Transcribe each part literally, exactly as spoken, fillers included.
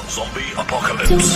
Zombie Apocalypse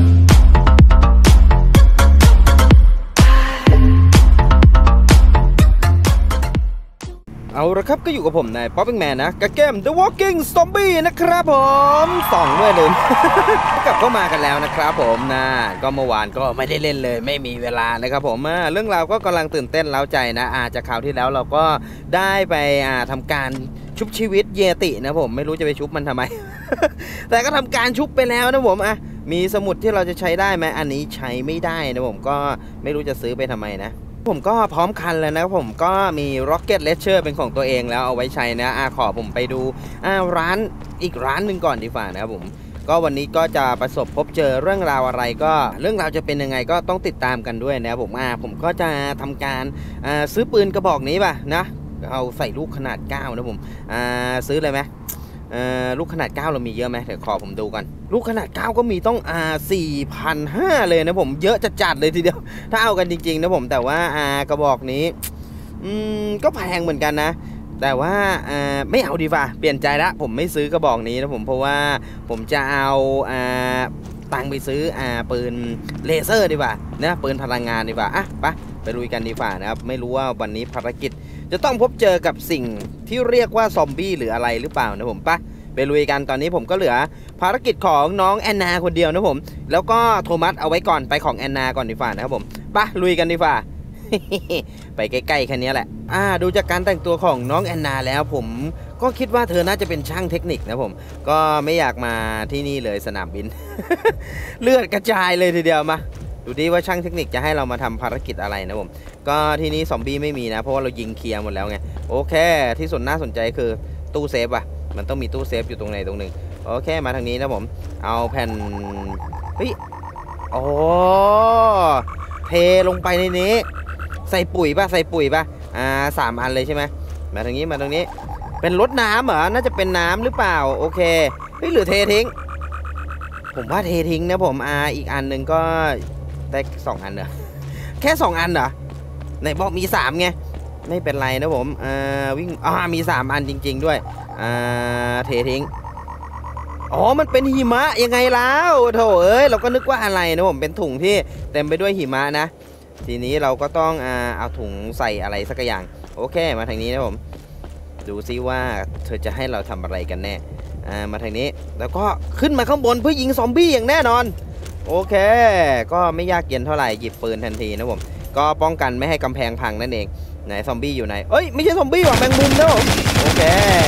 เอาละครับก็อยู่กับผมนายป๊อปปิ้งแมนนะกับเกม The Walking Zombie นะครับผมสองด้วยลืม กลับเข้ามากันแล้วนะครับผมนะก็เมื่อวานก็ไม่ได้เล่นเลยไม่มีเวลานะครับผมเรื่องราวก็กำลังตื่นเต้นเร้าใจนะอาจากคราวที่แล้วเราก็ได้ไปทำการชุบชีวิตเยตินะผมไม่รู้จะไปชุบมันทำไม แต่ก็ทำการชุบไปแล้วนะผมอ่ะมีสมุดที่เราจะใช้ได้ไหมอันนี้ใช้ไม่ได้นะผมก็ไม่รู้จะซื้อไปทำไมนะผมก็พร้อมคันแล้วนะผมก็มี Rocket Launcher เป็นของตัวเองแล้วเอาไว้ใช้นะอาขอผมไปดูอ่าร้านอีกร้านหนึ่งก่อนดีกว่านะครับผมก็วันนี้ก็จะประสบพบเจอเรื่องราวอะไรก็เรื่องราวจะเป็นยังไงก็ต้องติดตามกันด้วยนะครับผมอ่าผมก็จะทำการอ่าซื้อปืนกระบอกนี้ป่ะนะเอาใส่ลูกขนาดเก้านะผมอ่าซื้อเลยไหมลูกขนาดเก้าเรามีเยอะไหมเดี๋ยวขอผมดูกันลูกขนาดเก้าก็มีต้องอ่า สี่พันห้าร้อย เลยนะผมเยอะจัดๆเลยทีเดียวถ้าเอากันจริงๆนะผมแต่ว่าอ่ากระบอกนี้อืมก็แพงเหมือนกันนะแต่ว่าอ่าไม่เอาดีกว่าเปลี่ยนใจละผมไม่ซื้อกระบอกนี้นะผมเพราะว่าผมจะเอาอ่าตังค์ไปซื้ออ่าปืนเลเซอร์ดีกว่านะปืนพลังงานดีกว่าอ่ะไปไปลุยกันดีกว่านะครับไม่รู้ว่าวันนี้ภารกิจจะต้องพบเจอกับสิ่งที่เรียกว่าซอมบี้หรืออะไรหรือเปล่านะผมปะไปลุยกันตอนนี้ผมก็เหลือภารกิจของน้องแอนนาคนเดียวนะผมแล้วก็โทมัสเอาไว้ก่อนไปของแอนนาก่อนดีกว่านะครับผมปะลุยกันดีกว่า ไปใกล้ๆแค่นี้แหละอ่าดูจากการแต่งตัวของน้องแอนนาแล้วผมก็คิดว่าเธอน่าจะเป็นช่างเทคนิคนะผมก็ไม่อยากมาที่นี่เลยสนามบิน เลือดกระจายเลยทีเดียวมาดูดิว่าช่างเทคนิคจะให้เรามาทำภารกิจอะไรนะผมก็ที่นี้ซอมบี้ไม่มีนะเพราะว่าเรายิงเคลียร์หมดแล้วไงโอเคที่ส่วนน่าสนใจคือตู้เซฟอะมันต้องมีตู้เซฟอยู่ตรงไหนตรงหนึ่งโอเคมาทางนี้นะผมเอาแผ่นเฮ้ยโอ้เทลงไปในนี้ใส่ปุ๋ยป่ะใส่ปุ๋ยป่ะอ่าสามอันเลยใช่ไหมมาทางนี้มาตรงนี้เป็นรถน้ำเหรอน่าจะเป็นน้ำหรือเปล่าโอเคเฮ้ยหรือเททิ้งผมว่าเททิ้งนะผมอ่าอีกอันหนึ่งก็ได้สองอันเหรอแค่สองอันเหรอไหนบอกมีสามไงไม่เป็นไรนะผมอ่าวิ่งอ่ามีสามอันจริงๆด้วยอ่าเททิ้งอ๋อมันเป็นหิมะยังไงแล้วโถเอ้ยเราก็นึกว่าอะไรนะผมเป็นถุงที่เต็มไปด้วยหิมะนะทีนี้เราก็ต้องอ่าเอาถุงใส่อะไรสักอย่างโอเคมาทางนี้นะผมดูซิว่าเธอจะให้เราทำอะไรกันแน่อ่ามาทางนี้แล้วก็ขึ้นมาข้างบนเพื่อยิงซอมบี้อย่างแน่นอนโอเคก็ไม่ยากเย็นเท่าไหร่หยิบปืนทันทีนะผมก็ป้องกันไม่ให้กำแพงพังนั่นเองไหนซอมบี้อยู่ไหนเอ้ยไม่ใช่ซอมบี้หรอกแมงมุมนะผมโอเค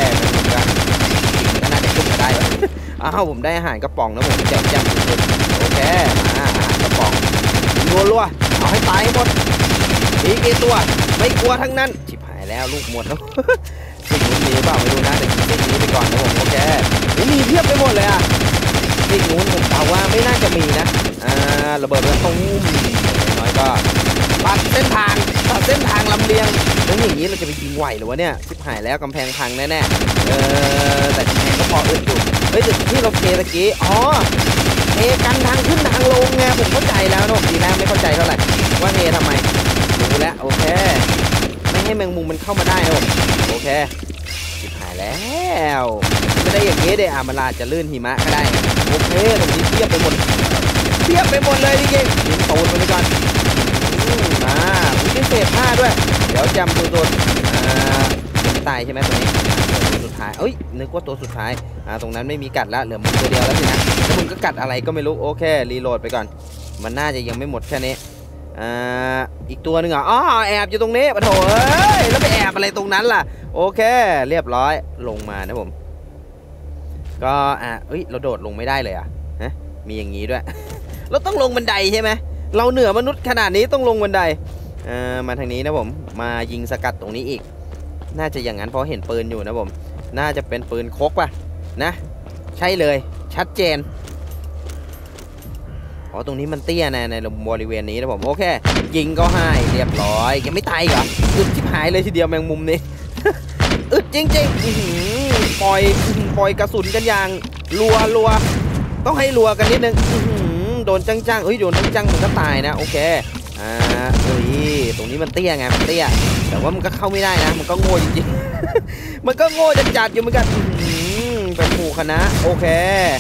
ก็น่าจะขึ้นมาได้อ้าวผมได้อาหารกระป๋องนะผมแจ่มแจ่มสุดๆโอเคมาอาหารกระป๋องรัวๆเอาให้ตายหมดมีกี่ตัวไม่กลัวทั้งนั้นชิบหายแล้วลูกหมดแล้วสิ่งนู้นมีหรือเปล่าไม่รู้นะแต่สิ่งนี้ไปก่อนนะผมโอเคมีเพียบไปหมดเลยอ่ะสิ่งนู้นผมเดาว่าไม่น่าจะมีนะอ่าระเบิดระตุ้มน้อยก็ตัดเส้นทางตัดเส้นทางลำเลียงแล้วอย่างนี้เราจะไปยิงไหวหรือวะเนี่ยชิบหายแล้วกำแพงพังแน่ๆเออแต่กำแพงก็พออึดอยู่เฮ้ยจุดที่เราเทตะกี้อ๋อเทกันทางขึ้นทางลงไงผมเข้าใจแล้วนะผมทีแรกไม่เข้าใจเท่าไหร่ว่าเททำไมดูแล้วโอเคไม่ให้แมงมุมมันเข้ามาได้นะผมโอเคชิบหายแล้วไม่ได้อย่างนี้เดี๋ยวอามาลาจะลื่นหิมะก็ได้โอเคตรงนี้เทียบไปหมดเทียบไปหมดเลยจริงๆยิงตูดไปก่อนมาผมได้เศษผ้าด้วยเดี๋ยวจำตัวตัวอ่าตายใช่ไหมตัวนี้ตัวสุดท้ายเอ้ยนึกว่าตัวสุดท้ายอ่าตรงนั้นไม่มีกัดแล้วเหลือมึงตัวเดียวแล้วสินะแล้วมึงก็กัดอะไรก็ไม่รู้โอเครีโหลดไปก่อนมันน่าจะยังไม่หมดแค่นี้อ่าอีกตัวหนึ่งอ่ะอ๋อแอบอยู่ตรงนี้ปะโถเอ้ยแล้วไปแอบอะไรตรงนั้นล่ะโอเคเรียบร้อยลงมานะผมก็อ่ะเอ้ยเราโดดลงไม่ได้เลยอ่ะฮะมีอย่างนี้ด้วย เราต้องลงบันไดใช่ไหมเราเหนือมนุษย์ขนาดนี้ต้องลงบันไดเอ่อมาทางนี้นะผมมายิงสกัดตรงนี้อีกน่าจะอย่างนั้นเพราะเห็นปืนอยู่นะผมน่าจะเป็นปืนคกป่ะนะใช่เลยชัดเจนอ๋อตรงนี้มันเตี้ยนะในบริเวณนี้นะผมโอเคยิงก็ให้เรียบร้อยยังไม่ตายเหรออึดชิบหายเลยทีเดียวแมงมุมนี้ อึดจริงๆปล่อยปล่อยกระสุนกันอย่างรัวรัวต้องให้รัวกันนิดนึงโดนจังๆเฮ้ยโดนจังๆมันก็ตายนะโอเคอ่าเฮ้ยตรงนี้มันเตี้ยไงมันเตี้ยแต่ว่ามันก็เข้าไม่ได้นะมันก็โง่จริงๆ มันก็โง่จัดๆอยู่เหมือนกันเป็นหมู่คณะโอเค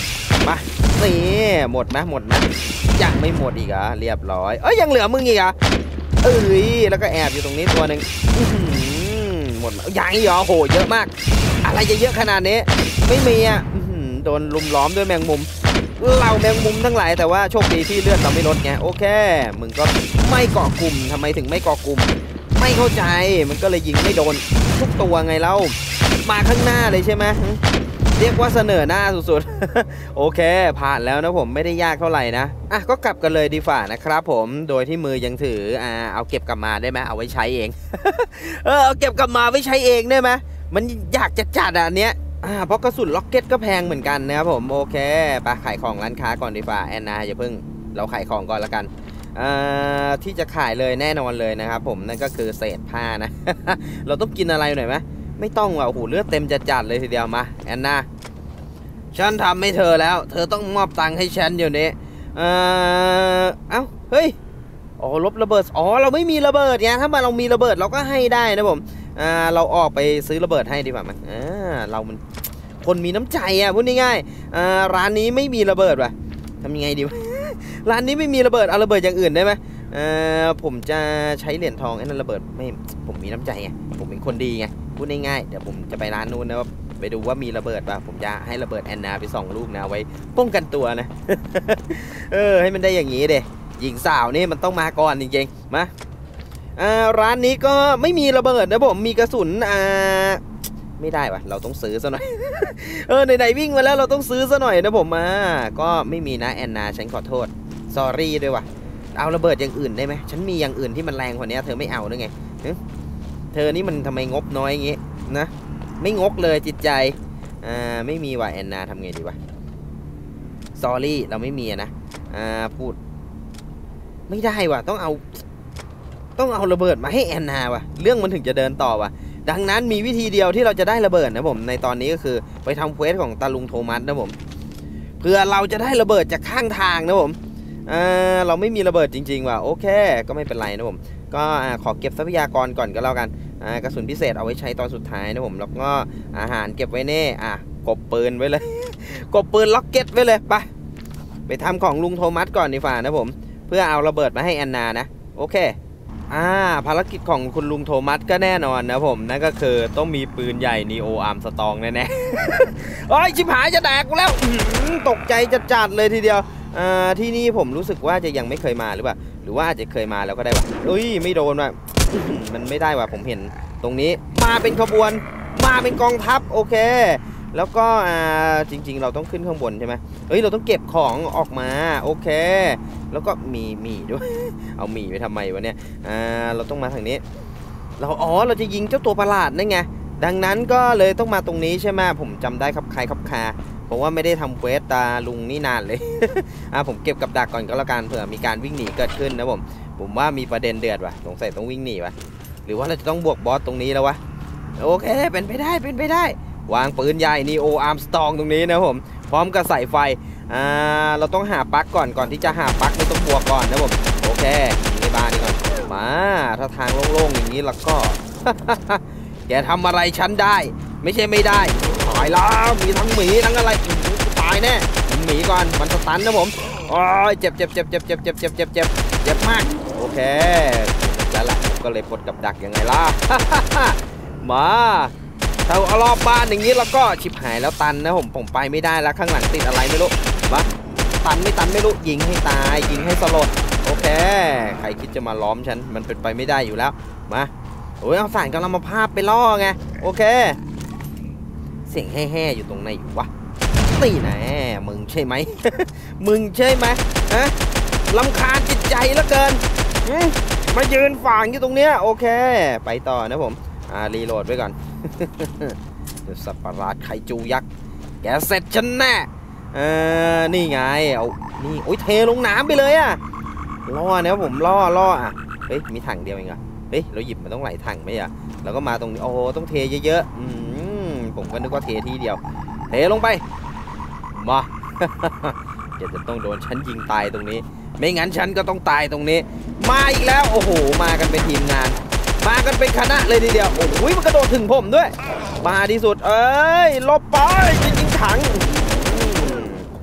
มานี่หมดไหมหมดไหมยังไม่หมดอีกอ่ะเรียบร้อยเอ้ยยังเหลือมึงอีกอ่ะเอ้ยแล้วก็แอบอยู่ตรงนี้ตัวหนึ่งหมดยังอีกเหรอโหเยอะมากอะไรจะเยอะขนาดนี้ไม่มีอ่ะโดนลุมล้อมด้วยแมงมุมเราแมงมุมทั้งหลายแต่ว่าโชคดีที่เลือดเราไม่ลดไงโอเคมึงก็ไม่เกาะกลุ่มทำไมถึงไม่เกาะกลุ่มไม่เข้าใจมันก็เลยยิงไม่โดนทุกตัวไงเล่ามาข้างหน้าเลยใช่ไหมเรียกว่าเสนอหน้าสุดๆโอเคผ่านแล้วนะผมไม่ได้ยากเท่าไหร่นะอ่ะก็กลับกันเลยดีฝ่านะครับผมโดยที่มือยังถืออ่าเอาเก็บกลับมาได้ไหมเอาไว้ใช้เอง เออเอาเก็บกลับมาไว้ใช้เองได้ไหมมันอยากจะจัดอ่ะเนี้ยอ่าเพราะกระสุนล็อกเก็ตก็แพงเหมือนกันนะครับผมโอเคไปขายของร้านค้าก่อนดีฝ่าแอนนาอย่าเพิ่งเราขายของก่อนละกันอ่าที่จะขายเลยแน่นอนเลยนะครับผมนั่นก็คือเศษผ้านะ เราต้องกินอะไรหน่อยไหมไม่ต้องว่ะโอ้โหเลือดเต็มจัดๆเลยทีเดียวมาแอนนาฉันทำให้เธอแล้วเธอต้องมอบตังค์ให้ฉันเดี๋ยวนี้เออเอ้าเฮ้ยอ๋อลบระเบิดอ๋อเราไม่มีระเบิดไงถ้ามาเรามีระเบิดเราก็ให้ได้นะผมอ่าเราออกไปซื้อระเบิดให้ดีกว่ามั้ยอ่าเรามันคนมีน้ำใจอ่ะพูดง่ายๆอ่าร้านนี้ไม่มีระเบิดว่ะทำยังไงดีวะ ร้านนี้ไม่มีระเบิดเอาระเบิดอย่างอื่นได้ไหมเออผมจะใช้เหรียญทองไอ้นั่นระเบิดไม่ผมมีน้ำใจไงผมเป็นคนดีไงพูดง่ายๆเดี๋ยวผมจะไปร้านนู้นนะว่าไปดูว่ามีระเบิดป่ะผมจะให้ระเบิดแอนนาไปสองลูกนะไว้ป้องกันตัวนะ เออให้มันได้อย่างนี้เด้หญิงสาวนี่มันต้องมาก่อนจริงๆมาอ่าร้านนี้ก็ไม่มีระเบิดนะผมมีกระสุนอ่าไม่ได้ป่ะเราต้องซื้อซะหน่อย เออไหนๆวิ่งมาแล้วเราต้องซื้อซะหน่อยนะผมมาก็ไม่มีนะแอนนาฉันขอโทษสอรี่ด้วยว่ะเอาระเบิดอย่างอื่นได้ไหมฉันมีอย่างอื่นที่มันแรงกว่านี้เธอไม่เอาด้วยไงเธอนี่มันทำไมงบน้อยอย่างงี้นะไม่งกเลยจิตใจอ่าไม่มีว่ะแอนนาทำไงดีวะสอรี่เราไม่มีนะอ่าพูดไม่ได้ว่ะต้องเอาต้องเอาระเบิดมาให้แอนนาว่ะเรื่องมันถึงจะเดินต่อว่ะดังนั้นมีวิธีเดียวที่เราจะได้ระเบิดนะผมในตอนนี้ก็คือไปทำเควสของตาลุงโทมัสนะผมเพื่อเราจะได้ระเบิดจากข้างทางนะผมอ่าเราไม่มีระเบิดจริงๆว่ะโอเคก็ไม่เป็นไรนะผมก็ขอเก็บทรัพยากรก่อนก็แล้วกันอ่ากระสุนพิเศษเอาไว้ใช้ตอนสุดท้ายนะผมแล้วก็อาหารเก็บไว้แน่อ่ะกบปืนไว้เลย กบปืนล็อกเก็ตไว้เลยไปไปทำของลุงโทมัสก่อนดีฝ่านะผมเพื่อเอาระเบิดมาให้แอนนานะโอเคอ่าภารกิจของคุณลุงโทมัสก็แน่นอนนะผมนั่นก็คือต้องมีปืนใหญ่นีโออาร์มสตองแน่ๆ โอ้ยชิบหายจะแดกกูแล้วตกใจจัดๆเลยทีเดียวอ่าที่นี่ผมรู้สึกว่าจะยังไม่เคยมาหรือเปล่าหรือว่าอาจจะเคยมาแล้วก็ได้ว่ะอุ้ยไม่โดนว่ะ มันไม่ได้ว่ะผมเห็นตรงนี้มาเป็นขบวนมาเป็นกองทัพโอเคแล้วก็อ่าจริงๆเราต้องขึ้นข้างบนใช่ไหมเฮ้ยเราต้องเก็บของออกมาโอเคแล้วก็มีมีด้วย เอามีไปทำไมวะเนี่ยอ่าเราต้องมาทางนี้เราอ๋อเราจะยิงเจ้าตัวประหลาดนั่นไงดังนั้นก็เลยต้องมาตรงนี้ใช่ไหมผมจำได้ครับใครครับคาผมว่าไม่ได้ทำเควสตาลุงนี่นานเลย อ่าผมเก็บกับดักก่อนก็แล้วกันเผื่อมีการวิ่งหนีเกิดขึ้นนะผมผมว่ามีประเด็นเดือดว่ะสงสัยต้องวิ่งหนีว่ะหรือว่าเราจะต้องบวกบอสตรงนี้แล้ววะโอเคเป็นไปได้เป็นไปได้วางปืนใหญ่นีโออาร์มสตองตรงนี้นะผมพร้อมกับใส่ไฟอ่าเราต้องหาปลั๊กก่อนก่อนที่จะหาปลั๊กไม่ต้องบวกก่อนนะผมโอเคในบ้านนี่ก่อนมาถ้าทางโล่งๆอย่างนี้แล้วก็ แกทำอะไรฉันได้ไม่ใช่ไม่ได้ตายแล้วมีทั้งหมีทั้งอะไรตายแน่หมีก่อนมันสตันนะผมโอ้ยเจ็บเจ็บเจ็บเจ็บเจ็บเจ็บเจ็บเจ็บเจ็บเจ็บมากโอเคแล้วล่ะก็เลยปลดกับดักยังไงล่ะ มาถ้าเอารอบบ้านอย่างนี้แล้วก็ชิบหายแล้วตันนะผมผมไปไม่ได้แล้วข้างหลังติดอะไรไม่รู้วะตันไม่ตันไม่รู้ยิงให้ตายยิงให้สลดโอเคใครคิดจะมาล้อมฉันมันเป็นไปไม่ได้อยู่แล้วมาโอ้ยเอาสารกำลังมาภาพไปล่อไงโอเคเสียงแห่ๆอยู่ตรงไหนอยู่วะตีแน่มึงใช่ไหม มึงใช่ไหมฮะรำคาญจิตใจเหลือเกินมายืนฝังอยู่ตรงเนี้ยโอเคไปต่อนะผมอ่ารีโหลดไว้ก่อน เดี๋ยวสัตว์ประหลาดไคจูยักษ์แกเสร็จฉันแน่เออนี่ไงเอานี่โอ้ยเทลงน้ำไปเลยอะล่อนะผมล่อล่ออ่ะเฮ้ยมีถังเดียวเองอะเฮ้ยเราหยิบมาต้องหลายถังไหมอะแล้วก็มาตรงนี้โอ้ต้องเทเยอะๆอืมผมก็นึกว่าเททีเดียวเทลงไปมา เดี๋ยวจะต้องโดนฉันยิงตายตรงนี้ไม่งั้นฉันก็ต้องตายตรงนี้มาอีกแล้วโอ้โหมากันเป็นทีมงานมากันเป็นคณะเลยทีเดียวโอ้ยมันกระโดดถึงผมด้วยมาที่สุดเอ้ยลบไปยิงถังเรี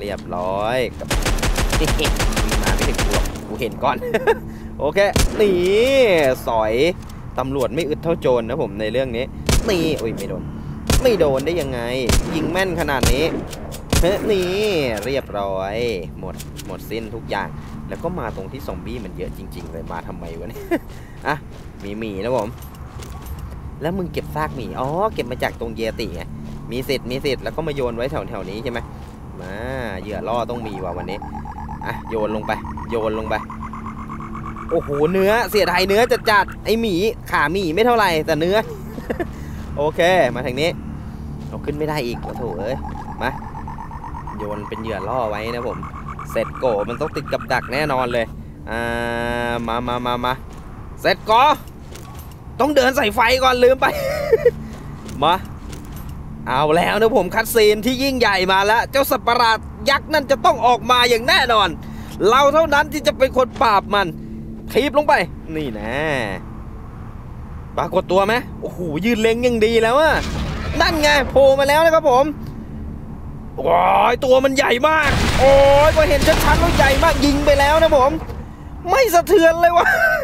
รียบร้อยกับมาไม่ถึงกูหรอกกูเห็นก่อน โอเคนี่สอยตำรวจไม่อึดเท่าโจรนะผมในเรื่องนี้นี่โอ้ยไม่โดนไม่โดนได้ยังไงยิงแม่นขนาดนี้เฮ้ยนี่เรียบร้อยหมดหมดสิ้นทุกอย่างแล้วก็มาตรงที่ซอมบี้มันเยอะจริงๆเลยมาทำไมวะเนี่ย อ่ะมีหมีนะผมแล้วมึงเก็บซากหมีอ๋อเก็บมาจากตรงเยติไงมีสิทธิ์มีสิทธิ์แล้วก็มาโยนไว้แถวแถวนี้ใช่ไหมมาเหยื่อล่อต้องมีว่ะวันนี้อ่ะโยนลงไปโยนลงไปโอ้โหเนื้อเสียดายเนื้อจัดจัดไอหมีขาหมีไม่เท่าไหร่แต่เนื้อ โอเคมาทางนี้เอาขึ้นไม่ได้อีกโอ้โถเอ้ยมาโยนเป็นเหยื่อล่อไว้นะผมเสร็จโกมันต้องติดกับดักแน่นอนเลยอ่ามามามามาเสร็จกอต้องเดินใส่ไฟก่อนลืมไป มาเอาแล้วนะผมคัดซีนที่ยิ่งใหญ่มาแล้วเจ้าสัตว์ประหลาดยักษ์นั่นจะต้องออกมาอย่างแน่นอนเราเท่านั้นที่จะเป็นคนปราบมันทีบลงไปนี่นะปรากฏตัวไหมโอ้โหยืนเล็งยังดีแล้วอะนั่นไงโผล่มาแล้วนะครับผมโอ้ยตัวมันใหญ่มากโอ้ยพอเห็นชัดๆว่าใหญ่มากยิงไปแล้วนะผมไม่สะเทือนเลยวะ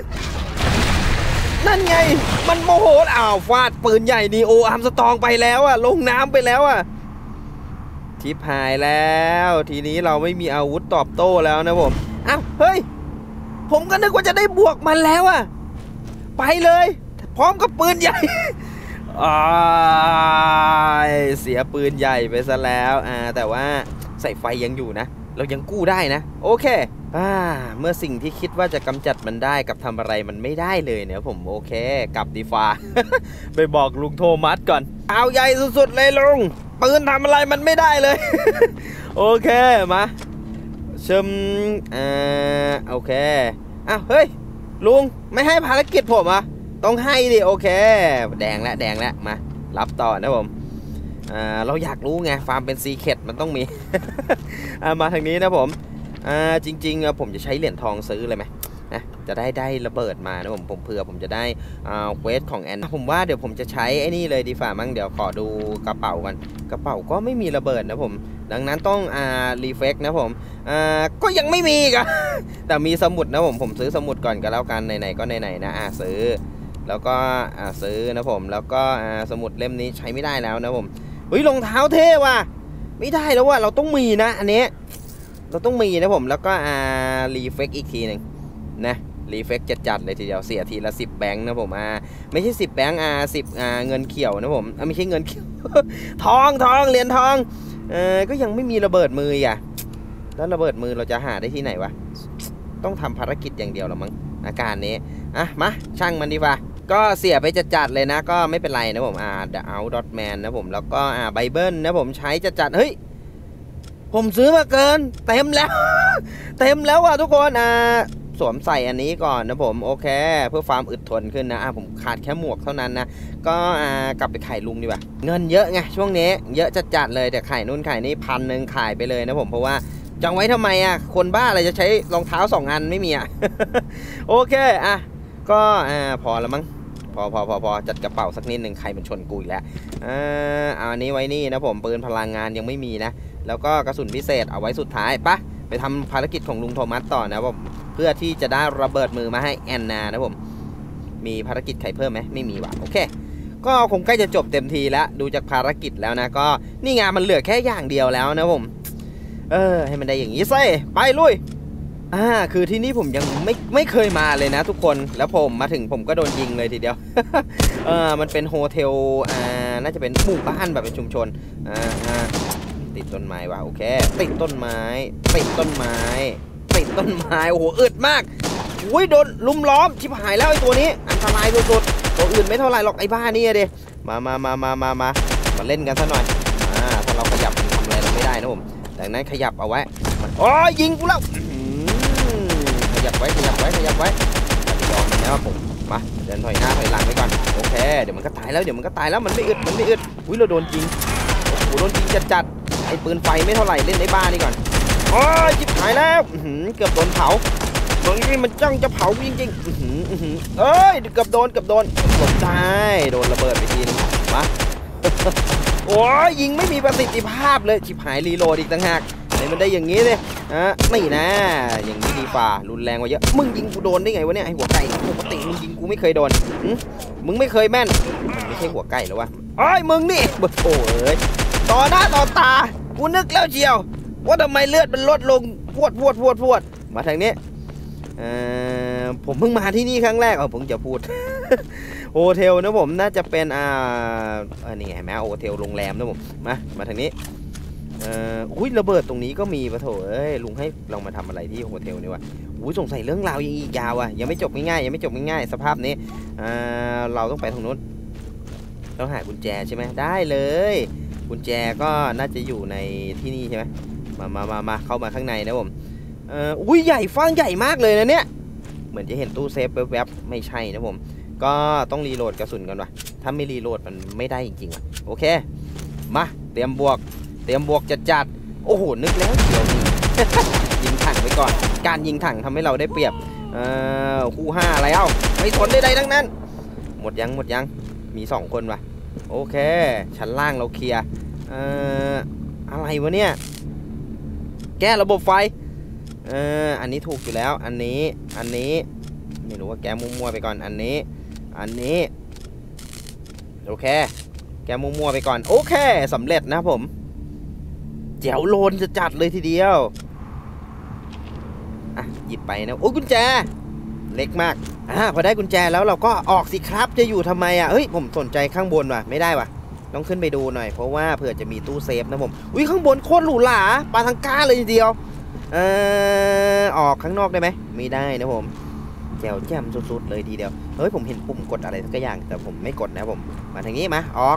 นั่นไงมันโมโหอ้าวฟาดปืนใหญ่นีโออาร์มสตองไปแล้วอะลงน้ำไปแล้วอะทิพหายแล้วทีนี้เราไม่มีอาวุธตอบโต้แล้วนะผมอ้าวเฮ้ยผมก็นึกว่าจะได้บวกมันแล้วอะไปเลยพร้อมกับปืนใหญ่ เสียปืนใหญ่ไปซะแล้วอ่าแต่ว่าใส่ไฟยังอยู่นะเรายังกู้ได้นะโอเคอ่าเมื่อสิ่งที่คิดว่าจะกำจัดมันได้กับทำอะไรมันไม่ได้เลยเนี่ยผมโอเคกลับดีฟ้า ไปบอกลุงโทมัสก่อนเอาใหญ่สุดๆเลยลุงปืนทำอะไรมันไม่ได้เลย โอเคมาชมอ่าโอเคอ้าวเฮ้ยลุงไม่ให้ภารกิจผมอ่ะต้องให้ดิโอเคแดงแล้วแดงแล้วมารับต่อนะผมอ่าเราอยากรู้ไงฟาร์มเป็นซีเคร็ตมันต้องมี มาทางนี้นะผมอ่าจริงๆผมจะใช้เหรียญทองซื้อเลยไหมนะจะได้ได้ระเบิดมานะผมผมเผื่อผมจะได้อ่าเควสของแอนผมว่าเดี๋ยวผมจะใช้ไอ้นี่เลยดีฝ่ามั้งเดี๋ยวขอดูกระเป๋ากันกระเป๋าก็ไม่มีระเบิดนะผมดังนั้นต้องอ่ารีเฟกนะผมอ่าก็ยังไม่มีกัน แต่มีสมุดนะผมผมซื้อสมุดก่อนก็แล้วกันไหนๆก็ไหนๆนะอ่าซื้อแล้วก็อ่าซื้อนะผมแล้วก็อ่าสมุดเล่มนี้ใช้ไม่ได้แล้วนะผมเฮ้ยรองเท้าเท่ว่ะไม่ได้แล้วว่ะเราต้องมีนะอันนี้เราต้องมีนะผมแล้วก็อ่ารีเฟกอีกทีหนึ่งนะรีเฟกจัดๆเลยทีเดียวเสียทีละสิบแบงค์นะผมอ่าไม่ใช่สิบแบงค์อ่าสิบอ่าเงินเขียวนะผมอ่าไม่ใช่เงินเขียว ทองทองเหรียญทองเออก็ยังไม่มีระเบิดมืออ่ะแล้วระเบิดมือเราจะหาได้ที่ไหนวะต้องทำภารกิจอย่างเดียวหรอมั้งอาการนี้อ่ะมาช่างมันดีกว่าก็เสียไปจัดๆเลยนะก็ไม่เป็นไรนะผมอ่า The Out.Man นะผมแล้วก็อ่า Bible นะผมใช้จัดๆเฮ้ยผมซื้อมาเกินเต็มแล้ว เต็มแล้วอ่ะทุกคนอ่าสวมใส่อันนี้ก่อนนะผมโอเคเพื่อความอึดทนขึ้นนะอ่าผมขาดแค่หมวกเท่านั้นนะก็อ่ากลับไปขายลุงดีกว่าเงินเยอะไงช่วงนี้เยอะจัดๆเลยแต่ขายนู่นขายนี่พันหนึ่งขายไปเลยนะผมเพราะว่าจังไว้ทำไมอ่ะคนบ้าอะไรจะใช้รองเท้าสองอันไม่มีอ่ะ โอเคอ่ะก็อ่าพอแล้วมั้งพอพอพอพอจัดกระเป๋าสักนิดหนึ่งใครมันชนกูอีกแล้วอ่าเอาอันนี้ไว้นี่นะผมปืนพลังงานยังไม่มีนะแล้วก็กระสุนพิเศษเอาไว้สุดท้ายปะไปทำภารกิจของลุงโทมัสต่อนะผมเพื่อที่จะได้ระเบิดมือมาให้แอนนานะผมมีภารกิจใครเพิ่มไหมไม่มีว่ะโอเคก็คงใกล้จะจบเต็มทีแล้วดูจากภารกิจแล้วนะก็นี่งานมันเหลือแค่อย่างเดียวแล้วนะผมเออให้มันได้อย่างนี้สิไปลุยอ่าคือที่นี่ผมยังไม่ไม่เคยมาเลยนะทุกคนแล้วผมมาถึงผมก็โดนยิงเลยทีเดียว เออมันเป็นโฮเทลอ่าน่าจะเป็นหมู่บ้านแบบเป็นชุมชนอ่าอ่าติดต้นไม้ว่ะโอเคติดต้นไม้ติดต้นไม้ติดต้นไม้โอ้โหอึดมากอุ้ยโดนลุมล้อมชิบหายแล้วไอ้ตัวนี้อันตรายสุดๆตัวอื่นไม่เท่าไรหรอกไอ้บ้านี่เดมามามามามามามาเล่นกันซะหน่อยอ่าถ้าเราขยับทำอะไรเราไม่ได้นะผมดังนั้นขยับเอาไว้โอ้ยยิงกูแล้วขยับไว้ขยับไว้ขยับไว้ยอมมันแล้วผมมาเดินถอยหน้าถอยหลังไปก่อนโอเคเดี๋ยวมันก็ตายแล้วเดี๋ยวมันก็ตายแล้วมันไม่อึดมันไม่อึดอุ้ยเราโดนจริงโอ้โหโดนจริงจัดๆไอ้ปืนไฟไม่เท่าไหร่เล่นในบ้านนี่ก่อนโอ้ยจิบหายแล้วเกือบโดนเผาตรงนี้มันจ้องจะเผาจริงๆเอ้ยเกือบโดนเกือบโดนหลบได้โดนระเบิดไปทีนึงมาโอ้ยยิงไม่มีประสิทธิภาพเลยจิบหายรีโหลดอีกต่างหากให้มันได้อย่างนี้เลยอ่ะนี่นะอย่างนี้ดีฝ่ารุนแรงกว่าเยอะมึงยิงกูโดนได้ไงวะเนี่ยไอหัวไก่ปกติมึงยิงกูไม่เคยโดนมึงไม่เคยแม่นไม่ใช่หัวไก่หรอวะไอ้มึงนี่โอ้ยต่อหน้าต่อตากูนึกแล้วเชียวว่าทำไมเลือดมันลดลงพวดพวดพวดพวดมาทางนี้ผมเพิ่งมาที่นี่ครั้งแรกเอาผมจะพูดโฮเทลนะผมน่าจะเป็นอ่าอันนี้ไงแม่โฮเทลโรงแรมนะผมมามาทางนี้เอ่ออุ้ยระเบิดตรงนี้ก็มีปะโถเอ้ยลุงให้เรามาทำอะไรที่โฮเทลนี่วะอุ้ยสงสัยเรื่องราวยังอีกยาวอ่ะยังไม่จบง่ายๆยังไม่จบง่ายๆสภาพนี้อ่าเราต้องไปทางนู้นต้องหากุญแจใช่ไหมได้เลยกุญแจก็น่าจะอยู่ในที่นี่ใช่ไหมมามามามาเข้ามาข้างในนะผมเอ่ออุ้ยใหญ่ฟังใหญ่มากเลยนะเนี่ยเหมือนจะเห็นตู้เซฟแวบๆไม่ใช่นะผมก็ต้องรีโหลดกระสุนกันว่ะถ้าไม่รีโหลดมันไม่ได้จริงๆว่ะโอเคมาเตรียมบวกเตรียมบวกจัดๆโอ้โหนึกแล้วเดี๋ยวนี้ ยิงถังไปก่อนการยิงถังทำให้เราได้เปรียบเอ่อคู่ห้าอะไรเอ้าไม่สนใดๆทั้งนั้นหมดยังหมดยังมีสองคนว่ะโอเคชั้นล่างเราเคลียร์เอ่ออะไรวะเนี่ยแก้ระบบไฟเอ่ออันนี้ถูกอยู่แล้วอันนี้อันนี้ไม่รู้ว่าแกมั่วๆไปก่อนอันนี้อันนี้โอเคแกมั่วๆไปก่อนโอเคสำเร็จนะผมแจ๋วโลนจะจัดเลยทีเดียวอ่ะหยิบไปนะโอ้ยกุญแจเล็กมากอ่าพอได้กุญแจแล้วเราก็ออกสิครับจะอยู่ทำไมอ่ะเฮ้ยผมสนใจข้างบนว่ะไม่ได้ว่ะต้องขึ้นไปดูหน่อยเพราะว่าเผื่อจะมีตู้เซฟนะผมอุ้ยข้างบนโคตรหรูหราปาทังก้าเลยทีเดียวเออออกข้างนอกได้ไหมไม่ได้นะผมแจ๋วแจ่มสุดๆเลยทีเดียวเฮ้ยผมเห็นปุ่มกดอะไรสักอย่างแต่ผมไม่กดนะผมมาทางนี้มาออก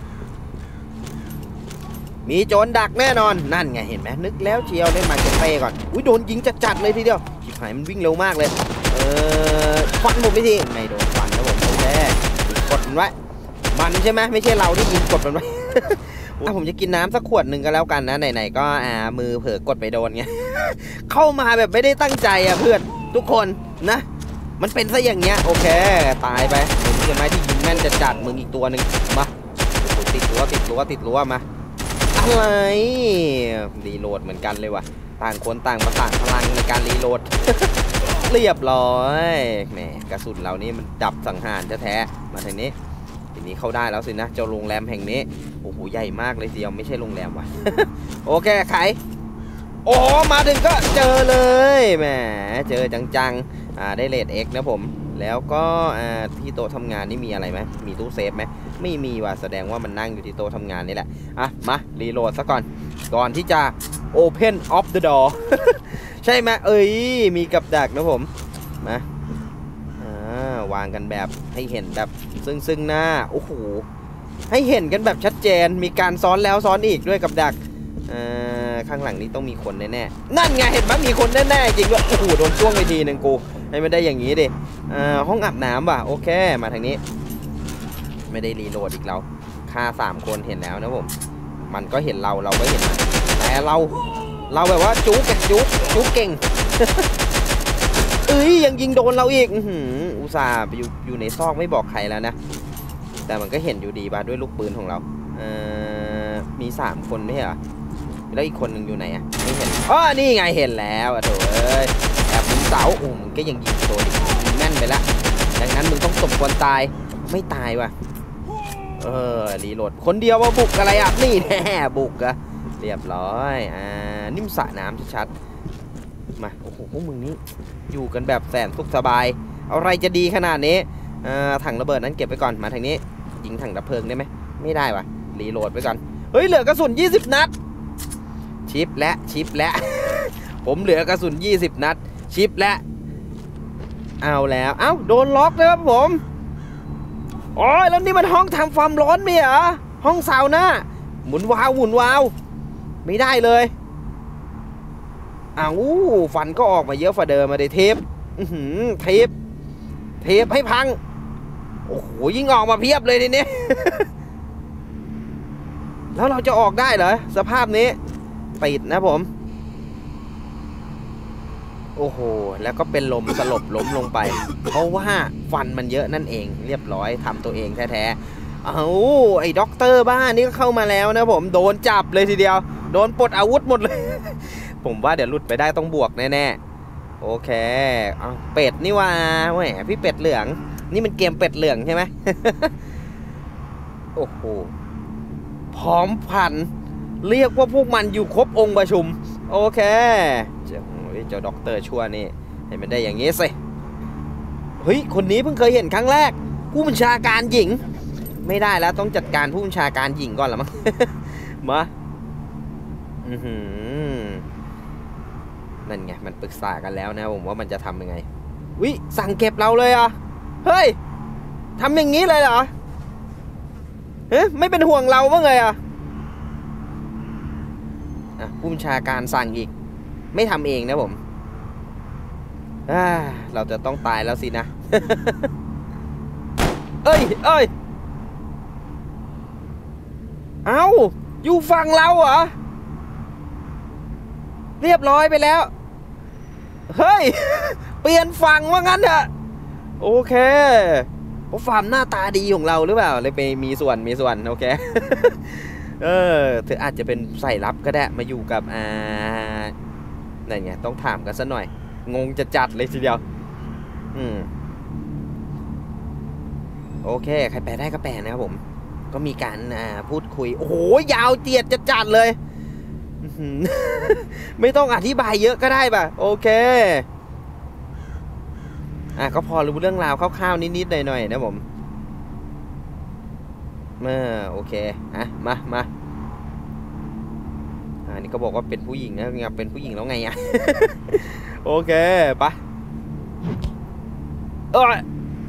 มีโจรดักแน่นอนนั่นไงเห็นไหมนึกแล้วเชียวเล่นมาเก็ตเป้ก่อนอุ้ยโดนยิงจัดๆเลยทีเดียวชิบหายมันวิ่งเร็วมากเลยเออฟันผมไปทีไม่โดนฟันนะผมโอเคกดมันไว้มันใช่ไหมไม่ใช่เราที่ยิงกดมันไว้ ผมจะกินน้ำสักขวดหนึ่งก็แล้วกันนะไหนๆก็อ่ามือเผลอกดไปโดนไง เข้ามาแบบไม่ได้ตั้งใจอ่ะเพื่อนทุกคนนะมันเป็นซะอย่างเงี้ยโอเคตายไปมึงใช่ไหมที่ยิงแม่นจัดๆมึงอีกตัวหนึ่งมาติดรั้วติดรั้วติดรั้วมาอะไรรีโหลดเหมือนกันเลยว่ะต่างคนต่างประสานพลังในการรีโหลด เรียบร้อยแหมกระสุนเรานี่มันดับสังหารแท้ๆมาทางนี้ทีนี้เข้าได้แล้วสินะเจ้าโรงแรมแห่งนี้โอ้โหใหญ่มากเลยทีเดียวไม่ใช่โรงแรมว่ะ โอเคไขโอ้มาถึงก็เจอเลยแหมเจอจังๆอ่าได้เลทเอ็กนะผมแล้วก็อ่าที่โต๊ะทำงานนี่มีอะไรไหมมีตู้เซฟไหมไม่มีว่ะแสดงว่ามันนั่งอยู่ที่โต๊ะทำงานนี่แหละอ่ะมารีโหลดซะก่อนก่อนที่จะ Open of the door ใช่ไหมเอ้ยมีกับดักนะผมมาวางกันแบบให้เห็นแบบซึ่งซึ่งหน้าโอ้โหให้เห็นกันแบบชัดเจนมีการซ้อนแล้วซ้อนอีกด้วยกับดักข้างหลังนี้ต้องมีคนแน่ๆนั่นไงเห็นไหมมีคนแน่ๆจริงด้วยโอ้โหโดนจ้วงไปทีหนึ่งกูให้ไม่ได้อย่างนี้ดิห้องอาบน้ำว่ะโอเคมาทางนี้ไม่ได้รีโหลดอีกแล้วฆ่าสามคนเห็นแล้วนะผมมันก็เห็นเราเราก็เห็นมันแต่เราเราแบบว่าจุ๊กจุ๊กจุ๊กเก่ง เอ้ยยังยิงโดนเราอีกอุตส่าห์ไปอยู่อยู่ในซอกไม่บอกใครแล้วนะแต่มันก็เห็นอยู่ดีบ้าด้วยลูกปืนของเราเอ่อมีสามคนไม่ใช่เหรอแล้วอีกคนหนึ่งอยู่ไหนอ่ะไม่เห็นอ๋อนี่ไงเห็นแล้วอ่ะโถ่เอ้ยแอบมุมเสาโอ้มึงก็ยังยิงโดนอีกแม่นไปละดังนั้นมึงต้องสมควรตายไม่ตายว่ะเออรีโหลดคนเดียวว่าบุกอะไรอ่ะนี่แน่บุกอะเรียบร้อยอ่านิ่มสระน้ำชัดๆมาโอ้โหพวกมึงนี่อยู่กันแบบแสนสุขสบายอะไรจะดีขนาดนี้อ่าถังระเบิดนั้นเก็บไปก่อนมาทางนี้ยิงถังดับเพลิงได้ไหมไม่ได้ว่ะรีโหลดไปก่อนเฮ้ยเหลือกระสุนยี่สิบนัดชิปและชิปและ ผมเหลือกระสุนยี่สิบนัดชิปและเอาแล้วเอ้าโดนล็อกเลยครับผมโอ้ยแล้วนี่มันห้องทำความร้อนมีเหรอห้องซาวน่าหมุนวาวหมุนวาวไม่ได้เลยอ้าวฟันก็ออกมาเยอะฝ่าเดิมมาได้เทปเทปเทปให้พังโอ้โหยิ่งออกมาเพียบเลยทีนี้ แล้วเราจะออกได้เหรอสภาพนี้ติดนะผมโอ้โหแล้วก็เป็นลมสลบล้มลงไปเพราะว่าฟันมันเยอะนั่นเองเรียบร้อยทำตัวเองแท้ๆเอาไอ้ด็อกเตอร์บ้านนี่ก็เข้ามาแล้วนะผมโดนจับเลยทีเดียวโดนปลดอาวุธหมดเลย ผผมว่าเดี๋ยวหลุดไปได้ต้องบวกแน่ๆโอเคเอาเป็ดนี่ว่าแหมพี่เป็ดเหลืองนี่มันเกมเป็ดเหลืองใช่ไหม โอ้โหพร้อมพันเรียกว่าพวกมันอยู่ครบองค์ประชุมโอเคเจ้าเจ้าด็อกเตอร์ชั่วนี่ให้มันได้อย่างงี้สิเฮ้ยคนนี้เพิ่งเคยเห็นครั้งแรกผู้บัญชาการหญิงไม่ได้แล้วต้องจัดการผู้บัญชาการหญิงก่อนละมั้ง มาอือหือนั่นไงมันปรึกษากันแล้วนะผมว่ามันจะทำยังไงวิสั่งเก็บเราเลยอ่ะเฮ้ยทำอย่างนี้เลยเหรอเฮ้ยไม่เป็นห่วงเราบ้างเลยอ่ะอ่ะผู้บัญชาการสั่งอีกไม่ทำเองนะผมเราจะต้องตายแล้วสินะ เอ้ยเอ้ยเอ้าอยู่ฝั่งเราเหรอเรียบร้อยไปแล้วเฮ้ย เปลี่ยนฝั่งว่างั้นเถอะโอเคเพราะฟาร์มหน้าตาดีของเราหรือเปล่าเลยไปมีส่วนมีส่วนโอเค เออเธออาจจะเป็นใส่ลับก็ได้มาอยู่กับอ่านั่นไงต้องถามกันซะหน่อยงงจะจัดเลยทีเดียวอืมโอเคใครแปลได้ก็แปลนะครับผมก็มีการอ่าพูดคุยโอ้โหยาวเจียดจะจัดเลย ไม่ต้องอธิบายเยอะก็ได้ป่ะโอเคอ่ะก็พอรู้เรื่องราวคร่าวๆนิดๆหน่อยๆนะผมเออโอเคอ่ะมามาอ่านี่ก็บอกว่าเป็นผู้หญิงนะงับเป็นผู้หญิงแล้วไงอ่ะ โอเคปะเออ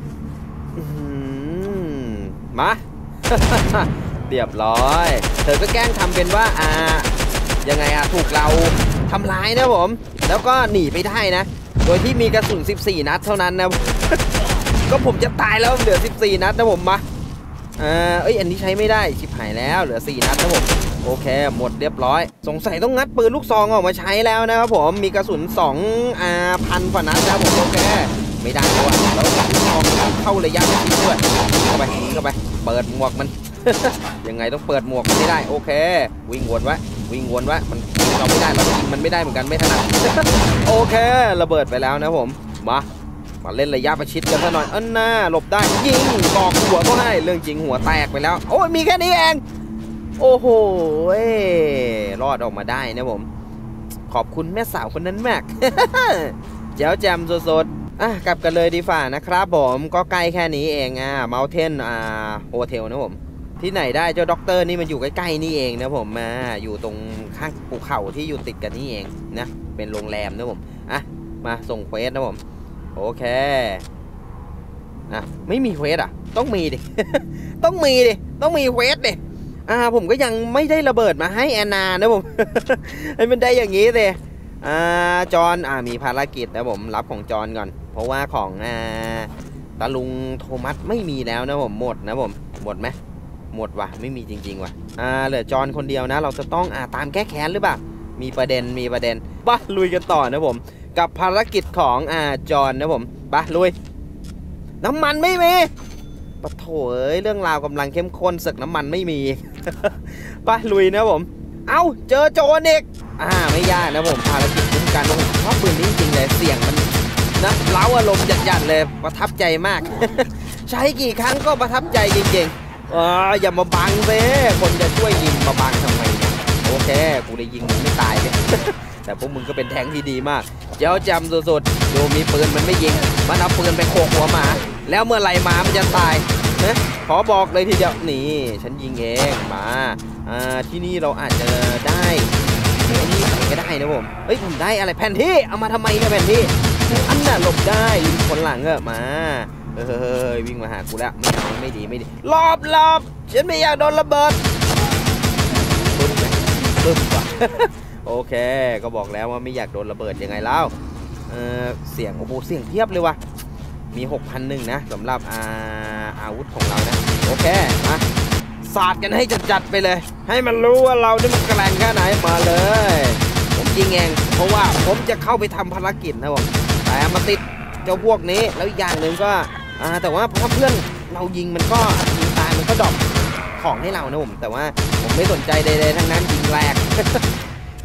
มา เรียบร้อยเธอก็แกล้งทำเป็นว่าอ่ายังไงอะถูกเราทำร้ายนะผมแล้วก็หนีไปได้นะโดยที่มีกระสุนสิบสี่นัดเท่านั้นนะ ก็ผมจะตายแล้วเหลือสิบสี่นัดนะผมมาอ่าเอ้ยอันนี้ใช้ไม่ได้ชิบหายแล้วเหลือสี่นัดนะผมโอเคหมดเรียบร้อยสงสัยต้องงัดปืนลูกซองออกมาใช้แล้วนะครับผมมีกระสุนสองอ่าพันกว่านัดนะผมโอเคไม่ได้ด้วยแล้วลูกซองเข้าระยะประชิดด้วยเข้าไปเข้าไปเปิดหมวกมัน ยังไงต้องเปิดหมวกไม่ได้โอเควิ่งวนไว้วิ่งวนไว้มันเราไม่ได้เรายิงมันไม่ได้เหมือนกันไม่ถนัด โอเคระเบิดไปแล้วนะผมมามาเล่นระยะประชิดกันซะหน่อยอันน่าหลบได้ยิงตอกหัวก็ให้เรื่องจริงหัวแตกไปแล้วโอ้ยมีแค่นี้เองโอ้โหรอดออกมาได้นะผมขอบคุณแม่สาวคนนั้นมาก เจ้าแจมสดๆอ่ะกลับกันเลยดีฝ่านะครับผมก็ใกล้แค่นี้เองอ่ะเมลเทนอ่าโฮเทลนะผมที่ไหนได้เจ้าด็อกเตอร์นี่มันอยู่ใกล้ๆนี่เองนะผมมาอยู่ตรงข้างภูเขาที่อยู่ติดกันนี่เองนะเป็นโรงแรมนะผมอ่ะมาส่งเควสนะผมโอเคอ่ะไม่มีเควสอ่ะต้องมีดิ ต้องมีดิต้องมีเควสดิอ่าผมก็ยังไม่ได้ระเบิดมาให้แอนนานะผม ให้มันได้อย่างนี้เลยอ่าจอนอ่ามีภารกิจนะผมรับของจอนก่อนเพราะว่าของอ่าตาลุงโทมัสไม่มีแล้วนะผมหมดนะผมหมดไหมหมดว่ะไม่มีจริงๆว่ะอ่าเหลือจอนคนเดียวนะเราจะต้องอ่าตามแก้แค้นหรือเปล่ามีประเด็นมีประเด็นปะลุยกันต่อนะผมกับภารกิจของอ่าจอนนะผมปะลุยน้ำมันไม่มีปะโถเอ้ยเรื่องราวกำลังเข้มข้นศึกน้ำมันไม่มี ปะลุยนะผมเอ้าเจอโจรอีกอ่าไม่ยากนะผมภารกิจคุ้มกันนะผมชอบปืนนี้จริงๆเลยเสียงมันนะเล้าอารมณ์จัดๆเลยประทับใจมาก ใช้กี่ครั้งก็ประทับใจจริงๆอ่าอย่ามาบังเซ่คนจะช่วยยิงมาบังทำไมเนี่ยโอเคกูได้ยิงมึงไม่ตายเลย แต่พวกมึงก็เป็นแทงที่ดีมากเจ้าจำสุดๆดูมีปืนมันไม่ยิงมันเอาปืนไปโขกหัวหมาแล้วเมื่อไรหมามันจะตายนะขอบอกเลยทีเดียวนี่ฉันยิงเองมาอ่าที่นี่เราอาจจะได้ไอ้นี่ใส่ก็ได้นะผมเฮ้ยผมได้อะไรแผ่นที่เอามาทำไมเนี่ยแผ่นที่อันน่ะหลบได้คนหลังเออมาเฮ้ยวิ่งมาหากูแล้วไม่เอาไม่ดีไม่ดีหลบหลบฉันไม่อยากโดนระเบิดปึ้มไหมปึ้มกว่า โอเคก็บอกแล้วว่าไม่อยากโดนระเบิดยังไงแล้วเออเสียงโอ้โหเสียงเทียบเลยว่ะมี หกพันหนึ่ง นะสำหรับอาอาวุธของเรานะโอเคมาสาดกันให้จัดๆไปเลยให้มันรู้ว่าเรานี่มันแกร่งแค่ไหนมาเลยผมยิงเองเพราะว่าผมจะเข้าไปทำภารกิจนะผมแต่มาติดเจ้าพวกนี้แล้วอีกอย่างหนึ่งก็อ่าแต่ว่าถ้าเพื่อนเรายิงมันก็ยิงตายมันก็ดรอปของให้เรานะผมแต่ว่าผมไม่สนใจใดๆทั้งนั้นยิงแรก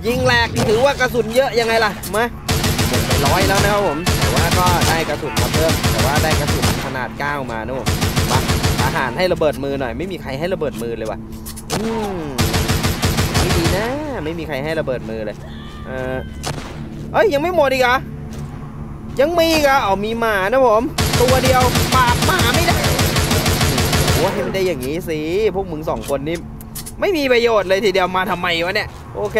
ยิงแหลกถือว่ากระสุนเยอะยังไงล่ะมาหมดไปร้อยแล้วนะครับผมแต่ว่าก็ได้กระสุนมาเพิ่มแต่ว่าได้กระสุนขนาดเก้ามานะผมมาทหารให้ระเบิดมือหน่อยไม่มีใครให้ระเบิดมือเลยว่ะอืมไม่ดีนะไม่มีใครให้ระเบิดมือเลยเออเอ้ยยังไม่หมดอีกเหรอยังมีอีกเหรอเอามีหมานะผมตัวเดียวปราบหมาไม่ได้โอ้ให้มันได้อย่างนี้สิพวกมึงสองคนนี่ไม่มีประโยชน์เลยทีเดียวมาทำไมวะเนี่ยโอเค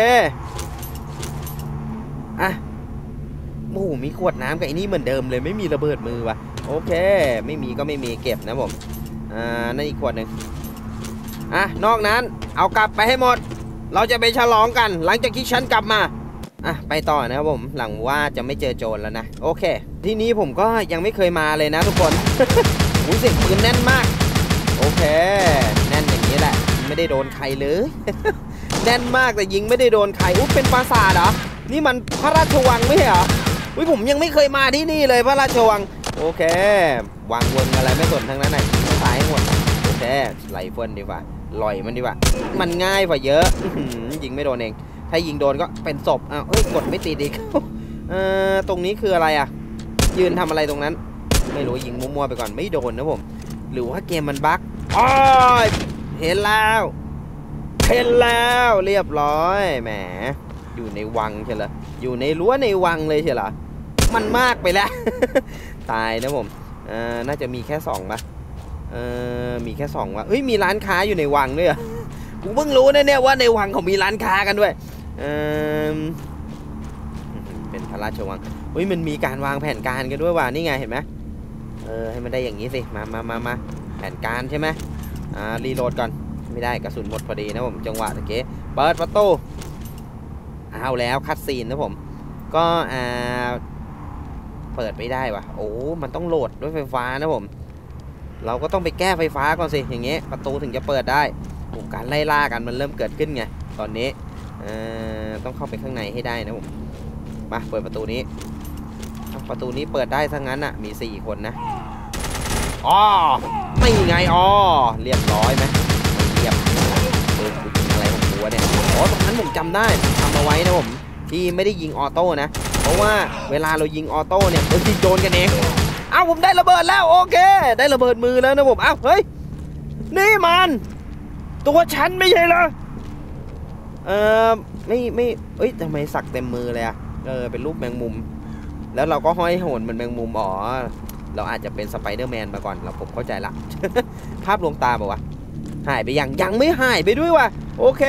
อ่ะโอ้โหมีขวดน้ำกับไอ้นี่เหมือนเดิมเลยไม่มีระเบิดมือวะโอเคไม่มีก็ไม่มีเก็บนะผมอ่านั่นอีกขวดหนึ่งอ่ะนอกนั้นเอากลับไปให้หมดเราจะไปฉลองกันหลังจากที่ฉันกลับมาอ่ะไปต่อนะครับผมหลังว่าจะไม่เจอโจรแล้วนะโอเคที่นี้ผมก็ยังไม่เคยมาเลยนะทุกคน อุ้ยเสียงปืนแน่นมากโอเคแน่นอย่างนี้แหละไม่ได้โดนใครเลย แน่นมากแต่ยิงไม่ได้โดนใครอุ๊ยเป็นปราสาทเหรอนี่มันพระราชวังไม่ใช่เหรออุ้ยผมยังไม่เคยมาที่นี่เลยพระราชวังโอเควางวนอะไรไม่สนทั้งนั้นไหนไม่ตายให้หมดโอเคไล่เฟิร์นดีกว่าลอยมันดีกว่ามันง่ายกว่าเยอะยิงไม่โดนเองถ้ายิงโดนก็เป็นศพอ้าวเอ้ยกดไม่ติดอีก เอ่อตรงนี้คืออะไรอ่ะยืนทำอะไรตรงนั้นไม่รู้ยิงมั่วๆไปก่อนไม่โดนนะผมหรือว่าเกมมันบั๊กอ๋อเห็นแล้วเห็นแล้วเรียบร้อยแหมอยู่ในวังใช่เหรออยู่ในรั้วในวังเลยใช่เหรอมันมากไปแล้ว ตายนะผมเอ่อน่าจะมีแค่สองปะเอ่อมีแค่สองวะเฮ้ยมีร้านค้าอยู่ในวังด้วยอ่ะกูเพิ่งรู้นะเนี่ยว่าในวังเขามีร้านค้ากันด้วยเอ่อเป็นพระราชวังเฮ้ยมันมีการวางแผนการกันด้วยว่ะนี่ไงเห็นไหมเออให้มันได้อย่างนี้สิมามามามาแผนการใช่ไหมอ่ารีโหลดก่อนไม่ได้กระสุนหมดพอดีนะผมจังหวะตะเกียเปิดประตูเอาแล้วคัดซีนนะผมก็อ่าเปิดไม่ได้ว่ะโอ้มันต้องโหลดด้วยไฟฟ้านะผมเราก็ต้องไปแก้ไฟฟ้าก่อนสิอย่างเงี้ยประตูถึงจะเปิดได้การไล่ล่ากันมันเริ่มเกิดขึ้นไงตอนนี้เอ่อต้องเข้าไปข้างในให้ได้นะผมมาเปิดประตูนี้ประตูนี้เปิดได้ทั้งนั้นอ่ะมีสี่คนนะอ๋อไม่ไงอ๋อเรียบร้อยไหมเรียบเออกูยิงอะไรของกูวะเนี่ยอ๋อตรงนั้นผมจำได้ทำเอาไว้นะผมที่ไม่ได้ยิงออโต้นะเพราะว่าเวลาเรายิงออโต้เนี่ยเรายิงโดนกันเองเอ้าผมได้ระเบิดแล้วโอเคได้ระเบิดมือแล้วนะผมเอ้าเฮ้ยนี่มันตัวฉันไม่ใช่เหรอเออไม่ไม่เอ้ยทำไมสักเต็มมือเลยอะเออเป็นรูปแมงมุมแล้วเราก็ห้อยโหนเหมือนแมงมุมอ๋อเราอาจจะเป็นสไปเดอร์แมนมาก่อนเราผมเข้าใจละ ภาพลวงตาบอกว่าหายไปยังยังไม่หายไปด้วยว่ะโอเค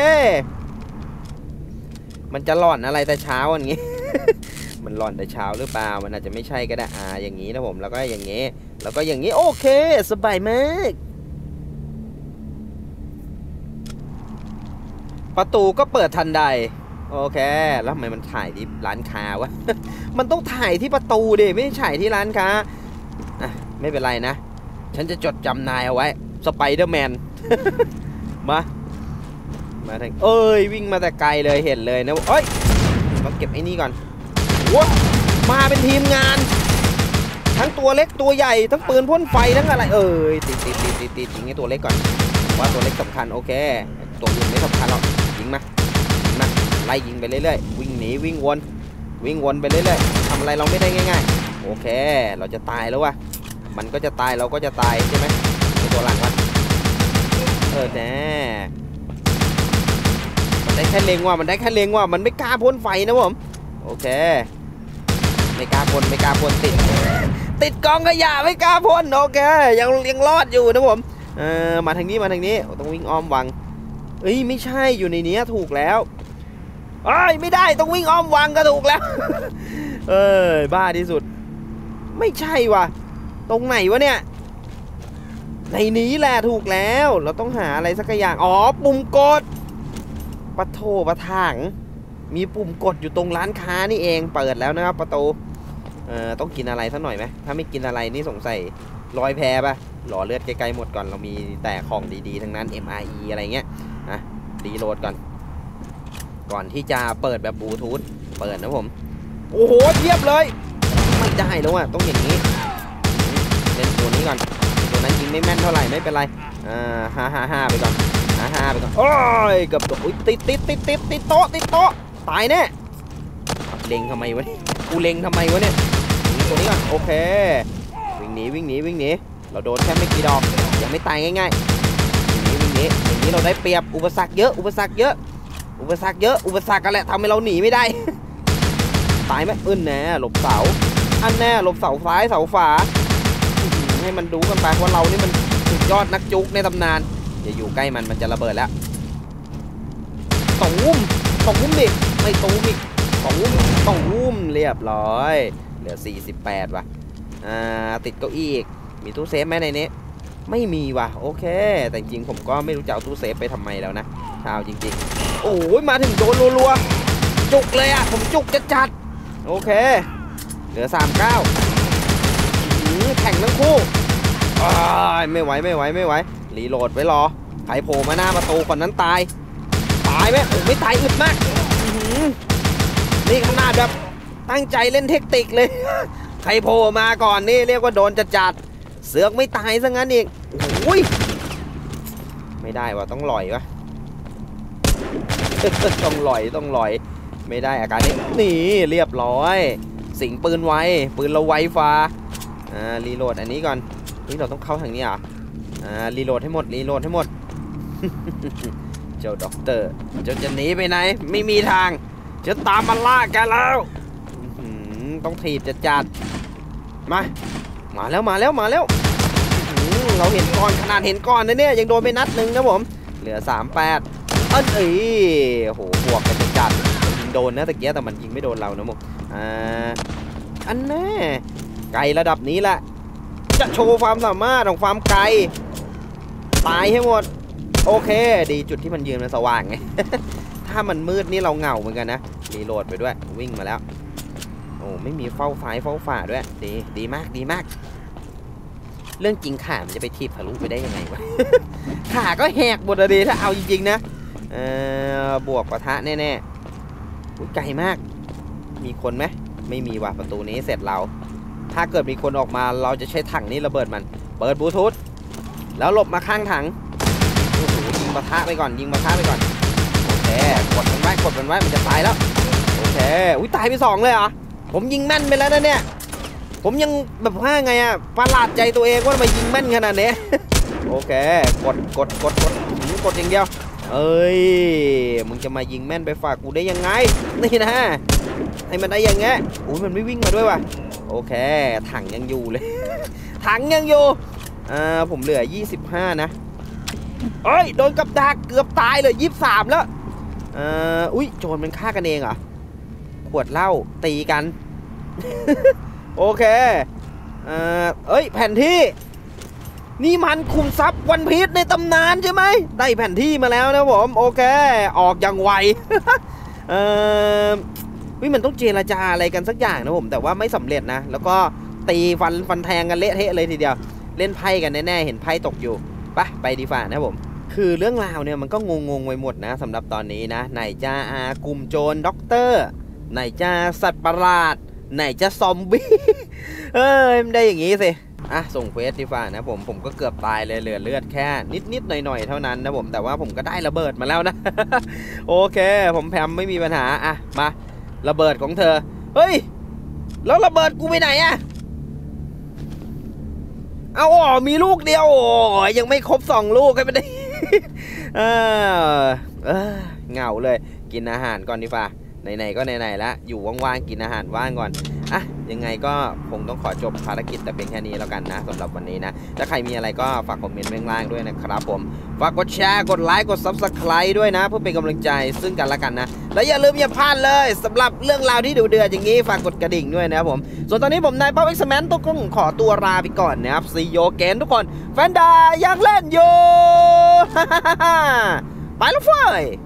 มันจะหลอนอะไรแต่เช้าอย่างงี้ มันหลอนแต่เช้าหรือเปล่ามันอาจจะไม่ใช่ก็ได้อ่าอย่างนี้นะผมแล้วก็อย่างงี้แล้วก็อย่างนี้โอเคสบายมากประตูก็เปิดทันใดโอเคแล้วทำไมมันถ่ายที่ร้านค้าวะ มันต้องถ่ายที่ประตูดิไม่ใช่ถ่ายที่ร้านค้าอ่ะไม่เป็นไรนะฉันจะจดจำนายเอาไว้สไปเดอร์แมน มามาทางเอ้ยวิ่งมาแต่ไกลเลยเห็นเลยนะเอ้ยต้องเก็บไอ้นี่ก่อนว้ามาเป็นทีมงานทั้งตัวเล็กตัวใหญ่ทั้งปืนพ่นไฟทั้งอะไรเอ้ยติดติดติดติดติดยิงไอ้ตัวเล็กก่อนว่าตัวเล็กสำคัญโอเคตัวอื่นไม่สำคัญหรอกยิงมายิงมาไล่ยิงไปเรื่อยๆวิ่งหนีวิ่งวนวิ่งวนไปเรื่อยๆทำอะไรเราไม่ได้ง่ายๆโอเคเราจะตายแล้ววะมันก็จะตายเราก็จะตายใช่ไหมตัวหลังวะเออแน่มันได้แค่เล็งว่ะมันได้แค่เล็งว่ะมันไม่กล้าพ่นไฟนะผมโอเคไม่กล้าพ่นไม่กล้าพ่นติดติดกองขยะไม่กล้าพ่นโอเคยังยังรอดอยู่นะผมเออมาทางนี้มาทางนี้ต้องวิ่งอ้อมวังเอ้ยไม่ใช่อยู่ในนี้ถูกแล้วเอ้ยไม่ได้ต้องวิ่งอ้อมวังก็ถูกแล้ว เออบ้าที่สุดไม่ใช่ว่ะตรงไหนวะเนี่ยในนี้แหละถูกแล้วเราต้องหาอะไรสักอย่างอ๋อปุ่มกดปะโถปะถังมีปุ่มกดอยู่ตรงร้านค้านี่เองเปิดแล้วนะครับประตูเอ่อต้องกินอะไรสักหน่อยไหมถ้าไม่กินอะไรนี่สงสัยลอยแพป่ะหล่อเลือดไกลๆหมดก่อนเรามีแต่ของดีๆทั้งนั้น เอ็ม อาร์ อี อะไรเงี้ยนะรีโหลดก่อนก่อนที่จะเปิดแบบบลูทูธเปิดนะผมโอ้โหเทียบเลยไม่ได้แล้วอ่ะต้องอย่างนี้เล่นตัวนี้ก่อนตัวนั้นยิงไม่แม่นเท่าไหร่ไม่เป็นไรอ่าฮ่าฮ่าฮ่าไปก่อนฮ่าฮ่าไปก่อนโอ้ยเกือบตกอุ้ยติดติดติดติดติดโต๊ะติดโต๊ะตายแน่เล็งทำไมวะกูเล็งทำไมวะเนี่ยตัวนี้ก่อนโอเควิ่งหนีวิ่งหนีวิ่งหนีเราโดนแค่ไม่กี่ดอกยังไม่ตายง่ายๆวิ่งหนีวิ่งหนีอย่างนี้เราได้เปรียบอุปสรรคเยอะอุปสรรคเยอะอุปสรรคเยอะอุปสรรคกันแหละทำให้เราหนีไม่ได้ตายไหมอึ้นแน่หลบเสาอันแน่หลบเสาซ้ายเสาฝาให้มันดูกันไปว่าเรานี่มันสุดยอดนักจุกในตำนานอย่าอยู่ใกล้มันมันจะระเบิดแล้วตูมตูมดิไม่ตูมอีกตูมตูมเรียบร้อยเหลือสี่สิบแปดว่ะอ่าติดเก้าอี้อีกมีตู้เซฟไหมในนี้ไม่มีว่ะโอเคแต่จริงผมก็ไม่รู้จะเอาตู้เซฟไปทำไมแล้วนะชาวจริงๆโอ้ยมาถึงโดนรัวๆจุกเลยอ่ะผมจุกจะจัดโอเคเหลือสามเก้าแข่งทั้งคู่ไม่ไหวไม่ไหวไม่ไหวรีโหลดไว้รอใครโผล่มาหน้าประตูคนนั้นตายตายไหมโอ้ไม่ตายอึดมากนี่ขนาดแบบตั้งใจเล่นเทคนิคเลยใครโผล่มาก่อนนี่เรียกว่าโดนจัดจัดเสือกไม่ตายซะงั้นอีกโอ้ยไม่ได้ว่ะต้องลอยวะต้องลอยต้องลอยไม่ได้อาการนี้นี่เรียบร้อยสิงปืนไวปืนเราไวฟ้าอ่ารีโหลดอันนี้ก่อนนี่เราต้องเข้าทางนี้อ่ะอ่ารีโหลดให้หมดรีโหลดให้หมด เจ้าด็อกเตอร์เจ้าจะหนีไปไหนไม่มีทางจะตามมาล่าแกแล้วต้องถีบจัดจัดมามาแล้วมาแล้วมาแล้วเราเห็นก่อนขนาดเห็นก่อนนะเนี่ยยังโดนไปนัดหนึ่งนะผมเหลือสามแปดอันเอ้ยโหบวกกันจัดจัดยิงโดนนะตะเกียแต่มันยิงไม่โดนเรานะผมอ่าอันแน่ไกลระดับนี้แหละจะโชว์ความสามารถของความไกลตายให้หมดโอเคดีจุดที่มันยืนมันสว่างไง ถ้ามันมืดนี่เราเหงาเหมือนกันนะรีโหลดไปด้วยวิ่งมาแล้วโอ้ไม่มีเฝ้าไฟเฝ้าฝ่าด้วยดีดีมากดีมากเรื่องจริงขามันจะไปทีบทะลุไปได้ยังไงวะ ขาก็แหกหมดเลยถ้าเอาจริงๆนะเออบวกปะทะแน่ๆอุ้ยไกลมากมีคนไหมไม่มีว่ะประตูนี้เสร็จเราถ้าเกิดมีคนออกมาเราจะใช้ถังนี้ระเบิดมันเปิดบลูทูธแล้วหลบมาข้างถังโอ้โหยิงปะทะไปก่อนยิงปะทะไปก่อนโอเคกดมันไว้กดมันไว้มันจะตายแล้วโอเคอุ้ยตายไปสองเลยเหรอผมยิงแม่นไปแล้วนะเนี่ยผมยังแบบว่าไงอะประหลาดใจตัวเองว่าทำไมยิงแม่นขนาดนี้ โอเคกดกดกดกดกดอย่างเดียวเอ้ยมึงจะมายิงแม่นไปฝากกูได้ยังไงนี่นะให้มันได้ยังไงอุ้ยมันไม่วิ่งมาด้วยว่ะโอเคถังยังอยู่เลย ถังยังอยู่อ่าผมเหลือยี่สิบห้านะเอ้ยโดนกับดักเกือบตายเลยยี่สิบสามแล้วอ่าอุ้ยโจรมันฆ่ากันเองเหรอขวดเหล้าตีกัน โอเคเอ่อเอ้ยแผนที่นี่มันคุมทรัพย์วันพีชในตำนานใช่ไหมได้แผนที่มาแล้วนะผมโอเคออกอย่างไว เอ่อวิมันต้องเจรจาอะไรกันสักอย่างนะผมแต่ว่าไม่สำเร็จนะแล้วก็ตีฟันฟันแทงกันเละเทะเลยทีเดียวเล่นไพ่กันแน่ๆเห็นไพ่ตกอยู่ไปไปดีฝ่านะผมคือเรื่องราวเนี่ยมันก็งงๆไปหมดนะสำหรับตอนนี้นะไหนจะอากลุ่มโจรด็อกเตอร์ไหนจะสัตว์ประหลาดไหนจะซอมบี้ เอ้ยไม่ได้อย่างงี้สิอ่ะส่งเควสดีฝ่านะผมผมก็เกือบตายเลยเหลือเลือดแค่นิดนิดหน่อยหน่อยเท่านั้นนะผมแต่ว่าผมก็ได้ระเบิดมาแล้วนะ โอเคผมแพมไม่มีปัญหาอ่ะมาระเบิดของเธอเฮ้ยแล้วระเบิดกูไปไหนอะเอาอ๋อมีลูกเดียวโอ้ยยังไม่ครบสองลูกให้มันได้ เออเออเหงาเลยกินอาหารก่อนดีฝ่าไหนๆก็ไหนๆแล้วอยู่ว่างๆกินอาหารว่างก่อนอ่ะยังไงก็คงต้องขอจบภารกิจแต่เพียงแค่นี้แล้วกันนะสำหรับวันนี้นะถ้าใครมีอะไรก็ฝากคอมเมนต์ไว้ข้างล่างด้วยนะครับผมฝากกดแชร์กดไลค์กด ซับสไครบ์ ด้วยนะเพื่อเป็นกำลังใจซึ่งกันและกันนะและอย่าลืมอย่าพลาดเลยสำหรับเรื่องราวที่ดุเดือดอย่างนี้ฝากกดกระดิ่งด้วยนะครับผมส่วนตอนนี้ผมนายป๊อปเอ็กซ์แมนต้องขอตัวลาไปก่อนนะครับซีโยเกนทุกคนแฟนดายังเล่นอยู่ ไปแล้วเฟ้ย